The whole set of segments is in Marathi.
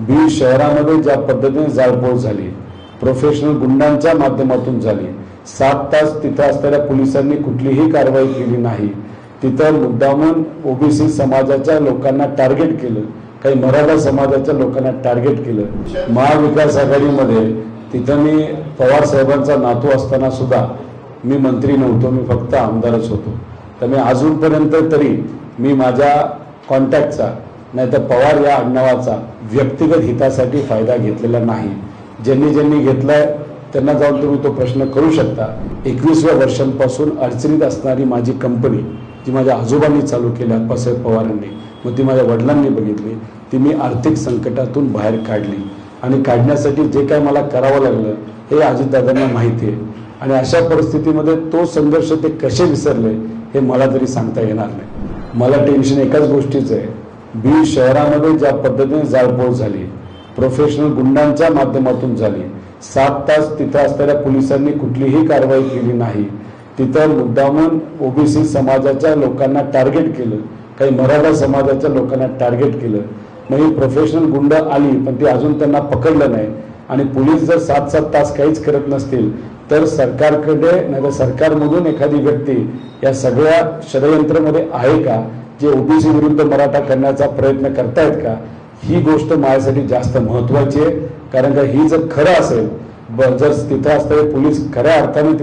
बीड शहरामध्ये ज्या पद्धतीने जाळपोळ झाली, प्रोफेशनल गुंडांच्या माध्यमातून झाली, 7 तास तिथं असलेल्या पोलिसांनी कुठलीही कारवाई केली नाही. तिथं मुद्दामून ओबीसी समाजाच्या लोकांना टार्गेट केलं, काही मराठा समाजाच्या लोकांना टार्गेट केलं. महाविकास आघाडीमध्ये तिथं मी पवार साहेबांचा नातू असताना सुद्धा मी मंत्री नव्हतो, मी फक्त आमदारच होतो. तर मी अजूनपर्यंत तरी मी माझ्या कॉन्टॅक्टचा नाहीतर पवार या आडनावाचा व्यक्तिगत हितासाठी फायदा घेतलेला नाही. ज्यांनी घेतलाय त्यांना जाऊन तुम्ही तो प्रश्न करू शकता. 21व्या वर्षांपासून अडचणीत असणारी माझी कंपनी जी माझ्या आजोबांनी चालू केली, अप्पासाहेब पवारांनी, मग ती माझ्या वडिलांनी बघितली, ती मी आर्थिक संकटातून बाहेर काढली. आणि काढण्यासाठी जे काय मला करावं लागलं हे अजितदादांना माहिती आहे. आणि अशा परिस्थितीमध्ये तो संघर्ष ते कसे विसरले हे मला तरी सांगता येणार नाही. मला टेन्शन एकाच गोष्टीचं आहे, बीड शहरामध्ये ज्या पद्धतीने जाळपोळ झाली, प्रोफेशनल गुंडांच्या माध्यमातून झाली, 7 तास तिथं असलेल्या पोलिसांनी कुठलीही कारवाई केली नाही. तिथं मुद्दामून ओबीसी समाजाच्या लोकांना टार्गेट केलं, काही मराठा समाजाच्या लोकांना टार्गेट केलं. मग ही प्रोफेशनल गुंड आली पण ती अजून त्यांना पकडलं नाही. आणि पोलीस जर 7-7 तास काहीच करत नसतील तर सरकारकडे नाही तर सरकारमधून एखादी व्यक्ती या सगळ्या षडयंत्रामध्ये आहे का, जे ओबीसी विरुद्ध मराठा करण्याचा प्रयत्न करतायत का, ही गोष्ट माझ्यासाठी जास्त महत्वाची आहे. कारण का ही जर खरं असेल, जर तिथं असणारे पोलीस खऱ्या अर्थाने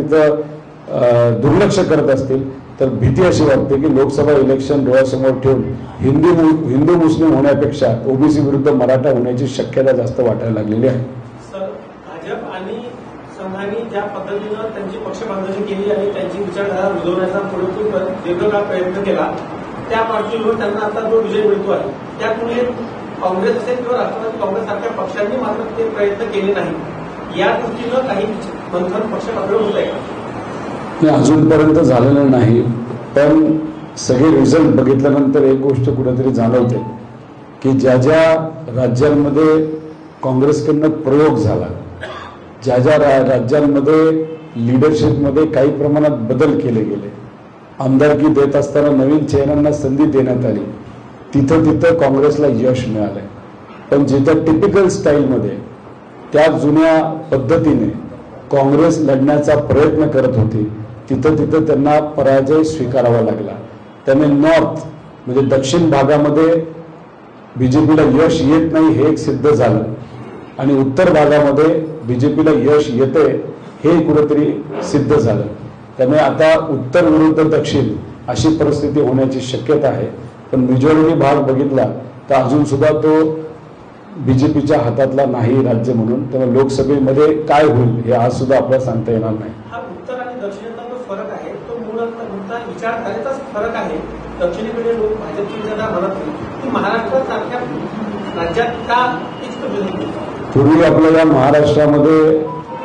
तिथं दुर्लक्ष करत असतील तर भीती अशी वाटते की लोकसभा इलेक्शन डोळ्यासमोर ठेवून हिंदू मुस्लिम होण्यापेक्षा ओबीसी विरुद्ध मराठा होण्याची शक्यता जास्त वाटायला लागलेली आहे. सर, भाजप आणि संघाने ज्या पद्धतीनं त्यांची पक्षबांधणी केली आणि त्यांची विचारधारा रुजवण्याचा पुढे दीर्घकाळ प्रयत्न केला, त्या पार्श्वभूमीवर त्यांना आता जो विजय मिळतो आहे त्यामुळे काँग्रेस असेल किंवा राष्ट्रवादी काँग्रेससारख्या पक्षांनी मात्र ते प्रयत्न केले नाही. या दृष्टीनं काही मंथन पक्ष पातळीवर होत आहे का? अजूनपर्यंत झालेलं नाही, पण सगळे रिझल्ट बघितल्यानंतर एक गोष्ट कुठेतरी जाणवते की ज्या ज्या राज्यांमध्ये काँग्रेसकडनं प्रयोग झाला, ज्या ज्या राज्यांमध्ये लिडरशिपमध्ये काही प्रमाणात बदल केले गेले, आमदारकी देत असताना नवीन चेहऱ्यांना संधी देण्यात आली, तिथं काँग्रेसला यश मिळालंय. पण जिथं टिपिकल स्टाईलमध्ये त्या जुन्या पद्धतीने काँग्रेस लढण्याचा प्रयत्न करत होती तिथं त्यांना पराजय स्वीकारावा लागला. त्यामुळे नॉर्थ म्हणजे दक्षिण भागामध्ये बीजेपीला यश येत नाही हे एक सिद्ध झालं आणि उत्तर भागामध्ये बीजेपीला यश येते हे कुठेतरी सिद्ध झालं. त्यामुळे आता उत्तर विरुद्ध दक्षिण अशी परिस्थिती होण्याची शक्यता आहे. पण मेजॉरिटी भाग बघितला तर अजून सुद्धा तो बीजेपीच्या हातातला नाही राज्य म्हणून. त्यामुळे लोकसभेमध्ये काय होईल हे आज सुद्धा आपल्याला सांगता येणार नाही. हा उत्तर आणि दक्षिणेचा जो फरक आहे तो मूळचा विचारधारेचाच फरक आहे. दक्षिणेकडे लोक भाजपची विचारधारा म्हणत नाही, ती महाराष्ट्रासारख्या राज्यात का इतकं? पूर्वी आपल्याला महाराष्ट्रामध्ये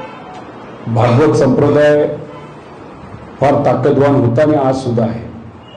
भागवत संप्रदाय फार ताकदवान होता आणि आज सुद्धा आहे.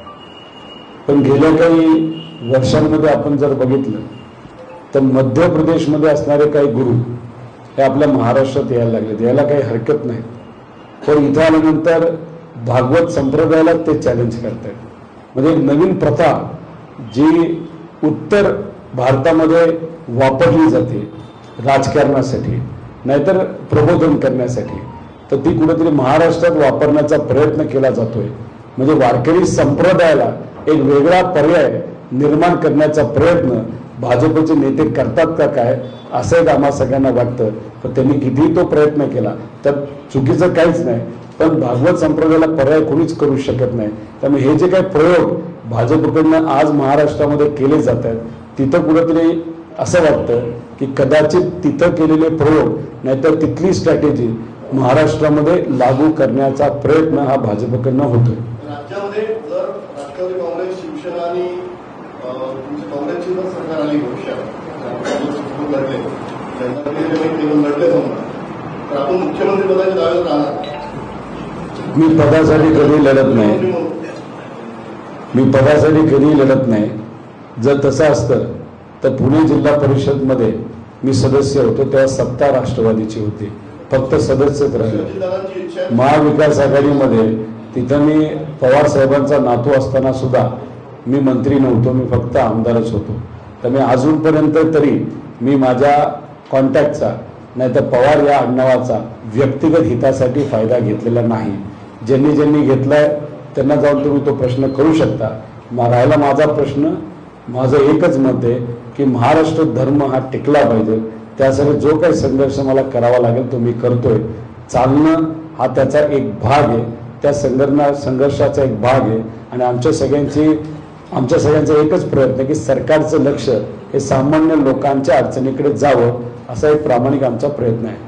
पण गेल्या काही वर्षांमध्ये आपण जर बघितलं तर मध्य प्रदेशमध्ये असणारे काही गुरु हे आपल्या महाराष्ट्रात यायला लागले. यायला काही हरकत नाही, पण इथं आल्यानंतर भागवत संप्रदायाला ते चॅलेंज करतायत. म्हणजे नवीन प्रथा जी उत्तर भारतामध्ये वापरली जाते राजकारणासाठी नाहीतर प्रबोधन करण्यासाठी, तर ती कुठेतरी महाराष्ट्रात वापरण्याचा प्रयत्न केला जातोय. म्हणजे वारकरी संप्रदायाला एक वेगळा पर्याय निर्माण करण्याचा प्रयत्न भाजपचे नेते करतात का काय असं एक आम्हा सगळ्यांना वाटतं. पण त्यांनी कितीही तो प्रयत्न केला तर चुकीचं काहीच नाही, पण भागवत संप्रदायाला पर्याय कोणीच करू शकत नाही. त्यामुळे हे जे काही प्रयोग भाजपकडनं आज महाराष्ट्रामध्ये केले जात आहेत तिथं कुठेतरी असं वाटतं की कदाचित तिथं केलेले प्रयोग नाहीतर तिथली स्ट्रॅटेजी महाराष्ट्रामध्ये लागू करण्याचा प्रयत्न हा भाजपकडनं होतोय. राज्यामध्ये जर राष्ट्रवादी काँग्रेस, शिवसेना आणि काँग्रेसची जर सरकार आली भविष्यात लढले समजा तर आपण मुख्यमंत्री पदाच्या दाव्यात राहणार? मी पदासाठी कधी लढत नाही, मी पदासाठी कधी लढत नाही. जर तसं असतं तर पुणे जिल्हा परिषदमध्ये मी सदस्य होतो तेव्हा सत्ता राष्ट्रवादीची होती, फक्त सदस्यच राहिले. महाविकास आघाडीमध्ये तिथं मी पवार साहेबांचा नातू असताना सुद्धा मी मंत्री नव्हतो, मी फक्त आमदारच होतो. त्यामुळे अजूनपर्यंत तरी मी माझ्या कॉन्टॅक्टचा नाहीतर पवार या आडनावाचा व्यक्तिगत हितासाठी फायदा घेतलेला नाही. ज्यांनी ज्यांनी घेतलाय त्यांना जाऊन तुम्ही तो प्रश्न करू शकता. राहिला माझा प्रश्न, माझं एकच मत आहे की महाराष्ट्र धर्म हा टिकला पाहिजे. त्यासाठी जो काही संघर्ष मला करावा लागेल तो मी करतोय. चालणं हा त्याचा एक भाग आहे, त्या संघर्षाचा एक भाग आहे. आणि आमच्या सगळ्यांचा एकच प्रयत्न आहे की सरकारचं लक्ष हे सामान्य लोकांच्या अडचणीकडे जावं, असा एक प्रामाणिक आमचा प्रयत्न आहे.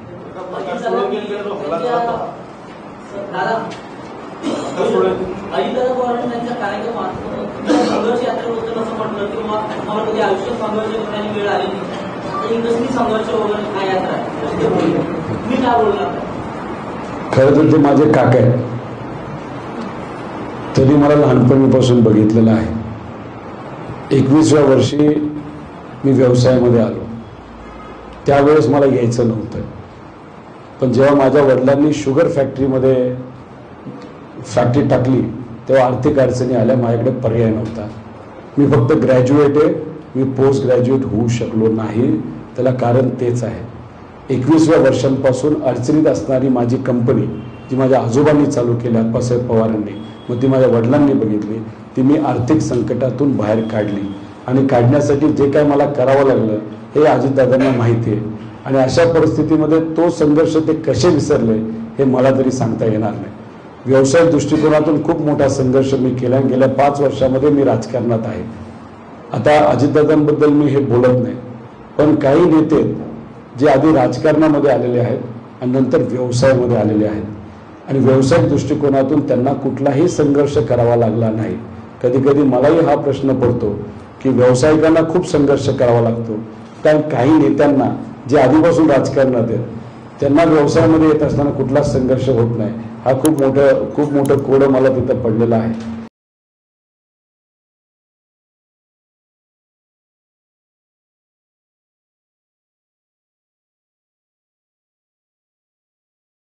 अजितदादा पवारांनी त्यांच्या कार्यक्रमात संघर्ष यात्रेबद्दल असं म्हटलं की मला कधी आयुष्यात संघर्ष करण्याची वेळ आली नाही, ही कसली संघर्ष वगैरे काय यात्रा आहे, मी काय बोलणार. खरं तर ते माझे काका आहेत. त्यांनी मला लहानपणीपासून बघितलेलं आहे. 21व्या वर्षी मी व्यवसायामध्ये आलो. त्यावेळेस मला यायचं नव्हतं, पण जेव्हा माझ्या वडिलांनी शुगर फॅक्टरी टाकली तेव्हा आर्थिक अडचणी आल्या. माझ्याकडे पर्याय नव्हता. मी फक्त ग्रॅज्युएट आहे, मी पोस्ट ग्रॅज्युएट होऊ शकलो नाही. त्याला कारण तेच आहे. 21व्या वर्षांपासून अडचणीत असणारी माझी कंपनी जी माझ्या आजोबांनी चालू केली, आप्पासाहेब पवारांनी, मग ती माझ्या वडिलांनी बघितली, ती मी आर्थिक संकटातून बाहेर काढली. आणि काढण्यासाठी जे काय मला करावं लागलं हे अजितदादांना माहिती आहे. आणि अशा परिस्थितीमध्ये तो संघर्ष ते कसे विसरले हे मला तरी सांगता येणार नाही. व्यवसायिक दृष्टिकोनातून खूप मोठा संघर्ष मी केला. गेल्या 5 वर्षामध्ये मी राजकारणात आहे. आता अजितदादांबद्दल मी हे बोलत नाही, पण काही नेते जे आधी राजकारणामध्ये आलेले आहेत आणि नंतर व्यवसायामध्ये आलेले आहेत आणि व्यावसायिक दृष्टिकोनातून त्यांना कुठलाही संघर्ष करावा लागला नाही. कधी कधी मलाही हा प्रश्न पडतो की व्यावसायिकांना खूप संघर्ष करावा लागतो, कारण काही नेत्यांना जे आधीपासून राजकारणात आहेत त्यांना व्यवसायामध्ये येत असताना कुठलाच संघर्ष होत नाही. हा खूप मोठं कोडं मला तिथं पडलेलं आहे.